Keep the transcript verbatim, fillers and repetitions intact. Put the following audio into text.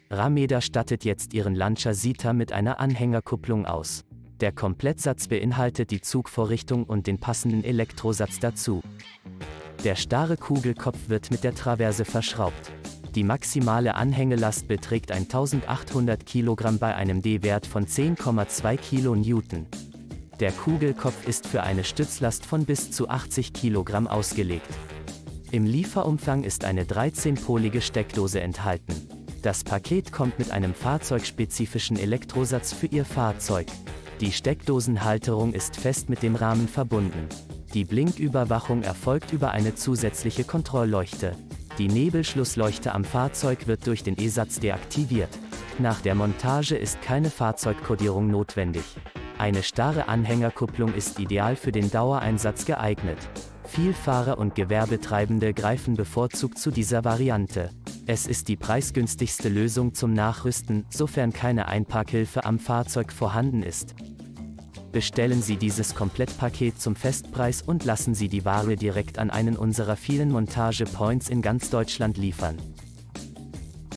Rameda stattet jetzt ihren Lancia Sita mit einer Anhängerkupplung aus. Der Komplettsatz beinhaltet die Zugvorrichtung und den passenden Elektrosatz dazu. Der starre Kugelkopf wird mit der Traverse verschraubt. Die maximale Anhängelast beträgt eintausendachthundert Kilogramm bei einem D-Wert von zehn Komma zwei Kilonewton. Der Kugelkopf ist für eine Stützlast von bis zu achtzig Kilogramm ausgelegt. Im Lieferumfang ist eine dreizehnpolige Steckdose enthalten. Das Paket kommt mit einem fahrzeugspezifischen Elektrosatz für Ihr Fahrzeug. Die Steckdosenhalterung ist fest mit dem Rahmen verbunden. Die Blinküberwachung erfolgt über eine zusätzliche Kontrollleuchte. Die Nebelschlussleuchte am Fahrzeug wird durch den E-Satz deaktiviert. Nach der Montage ist keine Fahrzeugkodierung notwendig. Eine starre Anhängerkupplung ist ideal für den Dauereinsatz geeignet. Vielfahrer und Gewerbetreibende greifen bevorzugt zu dieser Variante. Es ist die preisgünstigste Lösung zum Nachrüsten, sofern keine Einparkhilfe am Fahrzeug vorhanden ist. Bestellen Sie dieses Komplettpaket zum Festpreis und lassen Sie die Ware direkt an einen unserer vielen Montage-Points in ganz Deutschland liefern.